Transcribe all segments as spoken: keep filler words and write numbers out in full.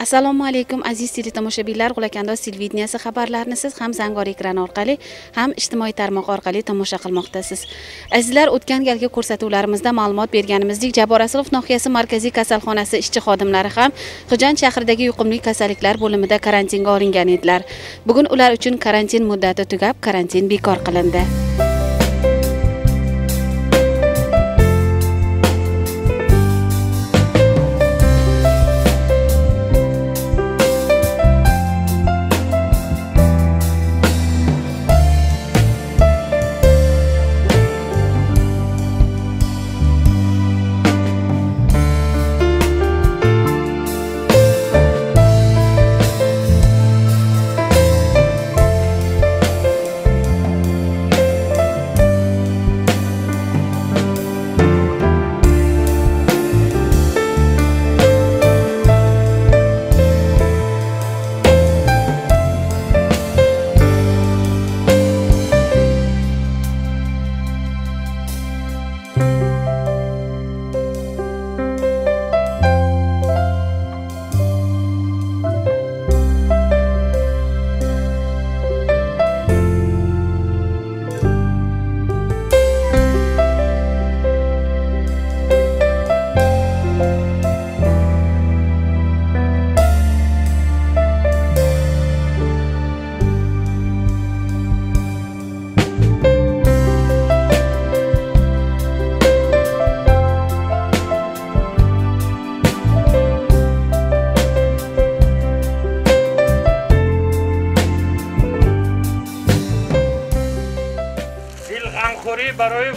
Assalomu alaykum aziz teletomoshabinlar, G'ulakandoz televideniyasi xabarlarini siz ham Zangor ekran orqali, ham ijtimoiy tarmoq orqali tomosha qilmoqdasiz. Azizlar, o'tgan galgi ko'rsatuvlarimizda ma'lumot berganimizdek, Jabor Rasulov nohiyasi markaziy kasalxonasi ishchi xodimlari ham Xo'jand shahridagi yuqumli kasalliklar bo'limida karantinga olingan edilar. Bugun ular uchun karantin muddati tugab, karantin bekor qilindi. برای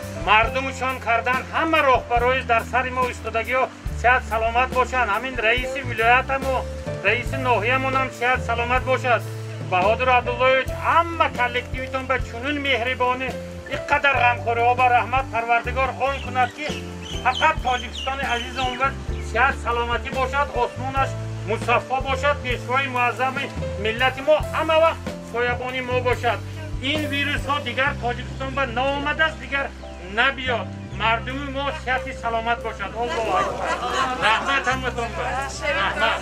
مردمشان کردن، همه راهبرای در سر ما ایستادگی و شاید سلامت باشند. همین رئیس ولایت و رئیس ناحیه‌مون هم شاید سلامت باشد. بهادر عبداللهیچ، همه کلکتیویتون به چنین مهربانی اینقدر غمخوری ها به رحمت پروردگار خوان کند که فقط تاجیکستان عزیزمون شاید سلامتی باشد، آسمانش مصفا باشد، پیشوای معظم ملت ما همه وقت سایبانی ما باشد. این ویروس ها دیگر تاجیکستان به ناآمده است، دیگر نبیاد. مردم ما صحت سلامت باشد. الله اکبر. رحمت همتون باد. رحمت.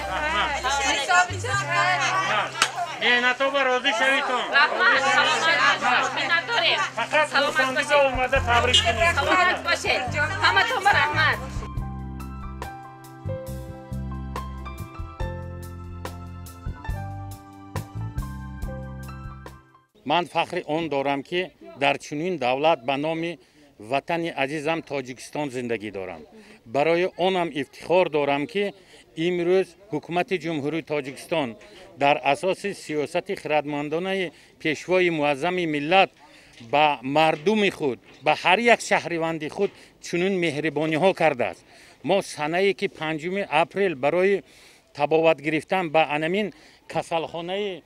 مهنت ها به راضی شویتون. رحمت. سلامت. مهنت داریم. فقط سلامت باشید. اومده تبریک کنید. سلامت باشید. همتون به رحمت. من فخر آن دارم که در چنین دولت به نام وطن عزیزم تاجیکستان زندگی دارم. برای آنم افتخار دارم که امروز حکومت جمهوری تاجیکستان در اساس سیاست خردمندانه پیشوای معظم ملت به مردم خود، به هر یک شهروند خود چنین مهربانی ها کرده است. ما سنه که پنجم اپریل برای تبابت گرفتن به انمین کسلخانه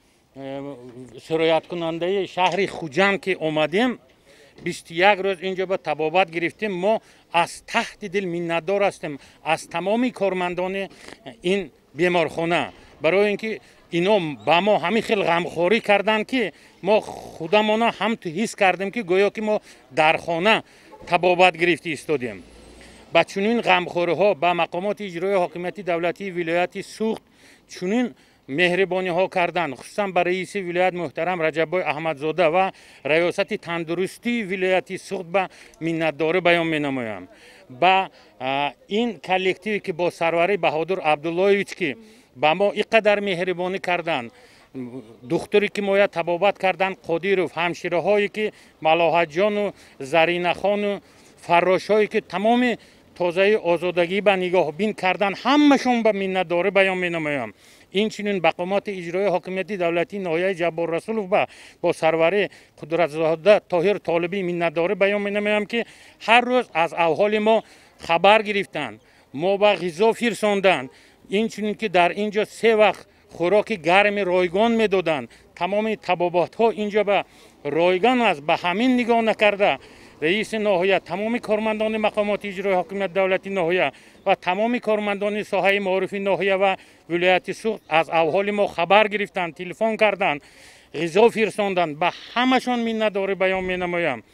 سرایت کننده شهر خوجند که اومدیم، بیست و یک روز اینجا به تبابت گرفتیم. ما از تحت دل منتدار هستیم از تمامی کارمندان این بیمارخانه، برای اینکه اینا با ما همین خیلی غمخوری کردن که ما خودمان هم تو حس کردیم که گویا که ما در خانه تبابت گرفتی ایستادیم. با چنین غمخوری ها به مقامات اجرای حاکمیت دولتی ولایت سوخت چنین مهربانی ها کردن، خصوصا برای رئیس ولایت محترم رجب احمدزاده و ریاست تندرستی ولایت سوخت به منتداری بیان می نمایم. با این کلکتیوی که با سروری بهادر عبداللهیچ که با ما اینقدر مهربانی کردن، دختری که ما تبابت کردن، قادیروف، همشیره هایی که ملاحت جان و زرینه خان و فراش هایی که تمام تازه آزادگی به نگاه بین کردن، همشون به منتداری بیان می نمایم. این چنین مقامات اجرای حاکمیت دولتی ناحیه جبار رسولوف با با سروری قدرتزاده طاهر طالبی منتداری بیان می نمایم که هر روز از احوال ما خبر گرفتن، ما به غذا فرستاندن. این چنین که در اینجا سه وقت خوراک گرم رایگان میدادن. تمام تبابات ها اینجا به رایگان است، به همین نگاه نکرده رئیس ناحیه، تمام کارمندان مقامات اجرای حاکمیت دولتی ناحیه و تمام کارمندان ساحه معارف ناحیه و ولایت سوخت از احوال ما خبر گرفتن، تلفن کردند، غذا فرستاندند. به همشان منتداری بیان می نمایم.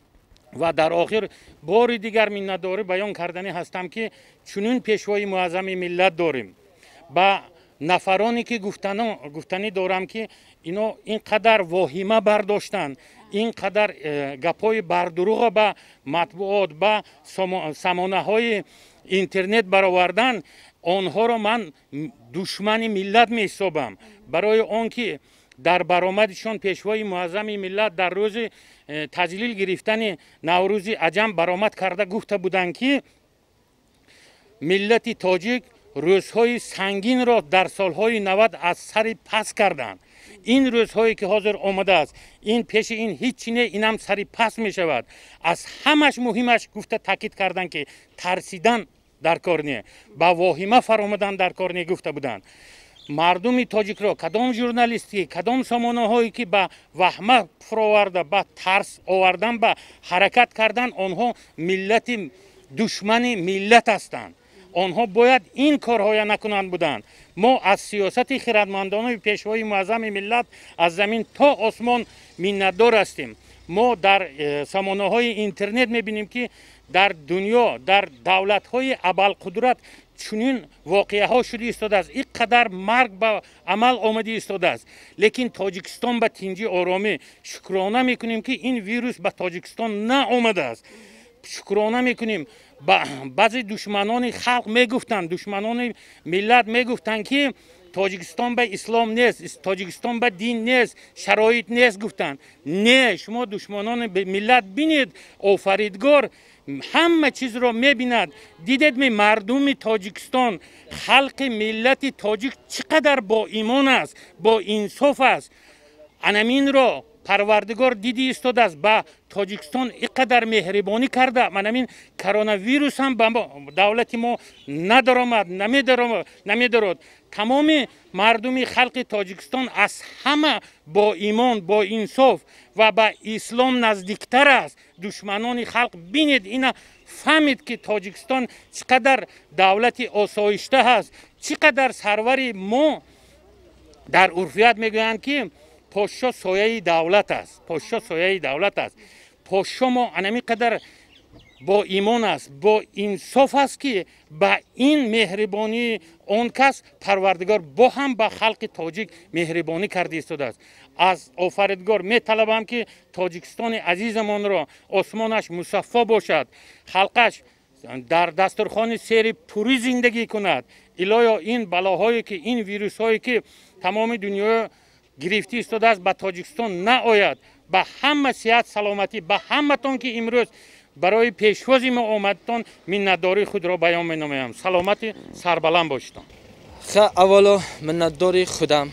و در آخر بار دیگر منتداری بیان کردنی هستم که چنین پیشوای معظم ملت داریم. با نفرانی که گفتنی دارم که اینا اینقدر واهمه برداشتن، اینقدر گپای بردروغ به مطبوعات به سامانه های اینترنت برآوردن، آنها را من دشمن ملت می حسابم. برای آنکه در برآمدشان پیشوای معظم ملت در روز تجلیل گرفتن نوروز عجم برآمد کرده گفته بودند که ملت تاجیک روزهای سنگین را در سالهای نود از سر پس کردند. این روزهایی که حاضر آمده است، این پیش این هیچ نه، اینم سر پس می شود. از همش مهمش گفته تاکید کردند که ترسیدن در کار نیه، با واهمه فرامدن در کار نیه گفته بودند. مردم تاجیک را کدام ژورنالیستی، کدام سامانه هایی که با وهمه فراورده، با ترس آوردن، با حرکت کردن، آنها ملت دشمن ملت هستند. آنها باید این کارهای نکنند بودند. ما از سیاست خردمندانه پیشوای معظم ملت از زمین تا آسمان منتدار هستیم. ما در سامانه های اینترنت میبینیم که در دنیا در دولت های ابوالقدرت چنین واقعه ها شده ایستاده است، اینقدر مرگ به عمل آمده ایستاده است. لیکن تاجیکستان به تنجی آرامی شکرانه میکنیم که این ویروس به تاجیکستان نه آمده است. شکرانه میکنیم. بعضی دشمنان خلق میگفتند، دشمنان ملت میگفتند که تاجیکستان به اسلام نیست، تاجیکستان به دین نیست، شرایط نیست گفتند. نه، شما دشمنان به ملت بینید، آفریدگار همه چیز را میبیند. دیدید می مردم تاجیکستان، خلق ملت تاجیک چقدر با ایمان است، با انصاف است. انامین را پروردگار دیدی ایستاده است، با تاجیکستان اینقدر مهربانی کرده. من همین کرونا ویروس هم به دولت ما ندارد، نمیدارد. تمام مردم خلق تاجیکستان از همه با ایمان، با انصاف و با اسلام نزدیکتر است. دشمنان خلق بینید اینا، فهمید که تاجیکستان چقدر دولت آسایشته هست، چقدر سرور ما در عرفیت میگویند که پاشا سایه دولت است، پاشا سایه دولت است. پاشا ما انمی قدر با ایمان است، با انصاف است که با این مهربانی آن کس پروردگار با هم با خلق تاجیک مهربانی کرده ایستاده است. از آفریدگار می طلبم که تاجیکستان عزیزمان را آسمانش مصفا باشد، خلقش در دسترخوان سیر پوری زندگی کند. الهیا این بلاهایی که این ویروس هایی که تمام دنیا گرفتی ایستاده است به تاجیکستان نه آید. به همه صحت سلامتی، به همه تان که امروز برای پیشوازی ما آمدتان منتداری خود را بیان می نمایم. سلامت سربلند باشتان. خیلی اولا منتداری خودم،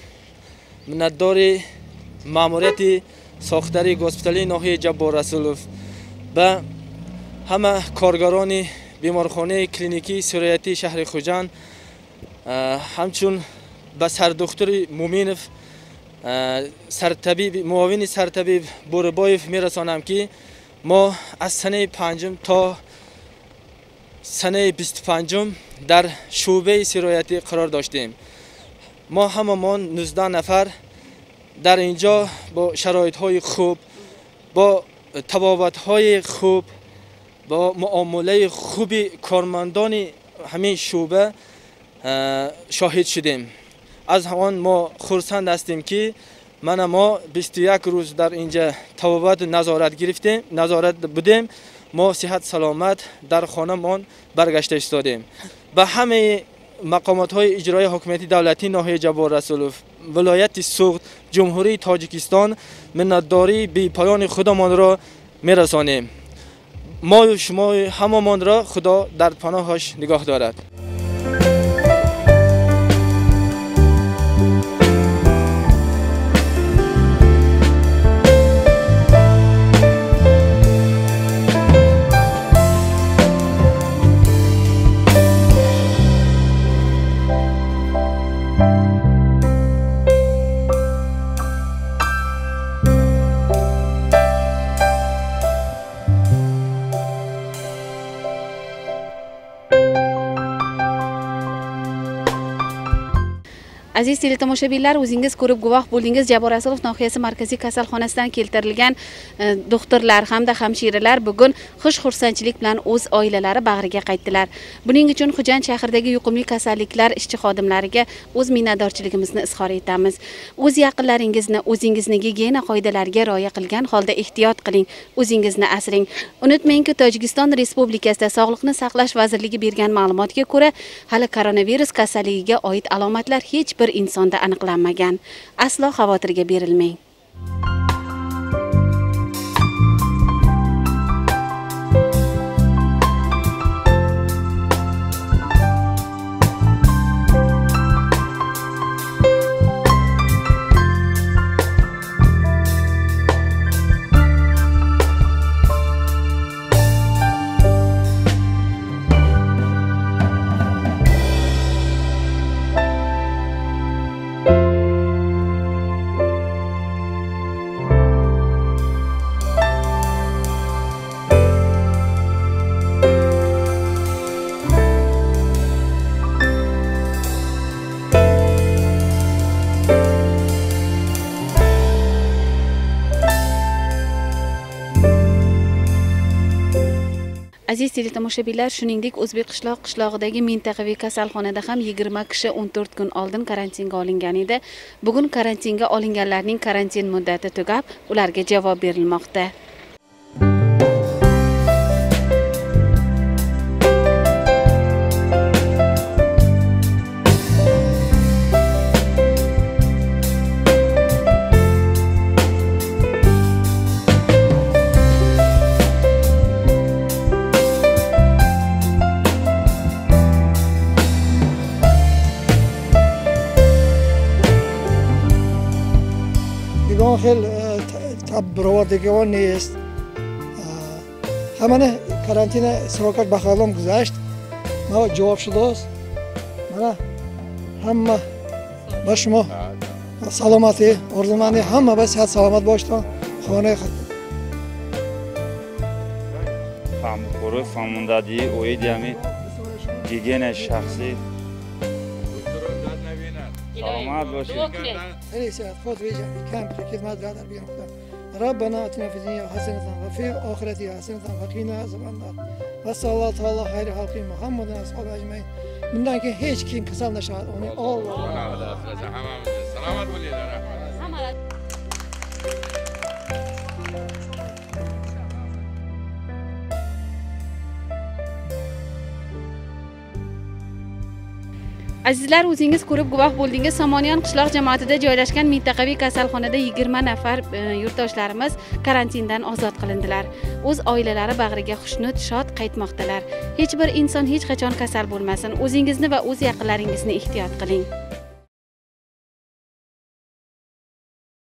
منتداری ماموریت ساختاری گوسپیتالی ناحیه جبار رسولوف، به همه کارگران بیمارخانه کلینیکی سرایتی شهر خوجند، همچون به سردکتر مومینف، سرطبیب معاون سرطبیب بوربایف میرسانم که ما از سنه پنجم تا سنه بیست و پنجم در شعبه سرایتی قرار داشتیم. ما هممان نوزده نفر در اینجا با شرایط های خوب، با تبابت های خوب، با معامله خوبی کارمندان همین شعبه شاهد شدیم. از همان ما خرسند هستیم که من ما بیست و یک روز در اینجا تبابت نظارت گرفتیم، نظارت بودیم. ما صحت سلامت در خانه مان برگشته ایستادیم. به همه مقامات های اجرایی حکومتی دولتی ناحیه جبار رسولوف، ولایت سوخت، جمهوری تاجیکستان منتداری بی پایان خودمان را میرسانیم. ما و شما هممان را خدا در پناهش نگاه دارد. Aziz teletomoshabinlar, o'zingiz ko'rib guvoh bo'ldingiz. Jabor Rasulov nohiyasi markaziy kasalxonasidan keltirilgan e, doktorlar hamda hamshiralar bugun xush-xursandchilik bilan o'z oilalari bag'riga qaytdilar. Buning uchun Xo'jand shahridagi yuqumli kasalliklar ishchi xodimlariga o'z minnatdorchiligimizni izhor etamiz. O'z yaqinlaringizni, o'zingizni gigiyena qoidalariga rioya qilgan holda ehtiyot qiling, o'zingizni asring. Unutmangki, Tojikiston Respublikasida Sog'liqni saqlash vazirligi bergan ma'lumotga ko'ra, hali koronavirus kasalligiga oid alomatlar hech bir insonda aniqlanmagan. Aslo xavotirga berilmang. Aziz teletomoshabinlar, shuningdek O'zbek qishloq qishlog'idagi mintaqaviy kasalxonada ham yigirma kishi o'n to'rt kun oldin karantinga olingan edi. Bugun karantinga olinganlarning karantin muddati tugab, ularga javob berilmoqda. خیلی برآوردگی نیست. همه کارانتین سراغت بخالم گذاشت. ما جواب شداست. من همه با شما سلامتی آرزومندی همه به صحت سلامت باشید. خانه خود. فهم خوره فهموندادی اویدیمی گیگن شخصی. سلامت باشید. خیلی سعادت خود ویژه کم خدمت دادر بیام خدا. ربنا اتنا فی الدنیا حسنة وفي الآخرة حسنة وقنا عذاب النار. و صلی الله تعالی خیر خلق محمد و اصحاب اجمعین. bundan ki hiç kim kasal nişan onu Allah. Selamat bo'linglar. Azizlar, o'zingiz ko'rib guvoh bo'ldingiz. Somoniyon qishloq jamoatida joylashgan mintaqaviy kasalxonada yigirma nafar yurtdoshlarimiz karantindan ozod qilindilar. O'z oilalari bag'riga xushnud, shod qaytmoqdalar. Hech bir inson hech qachon kasal bo'lmasin. O'zingizni va o'z yaqinlaringizni ehtiyot qiling.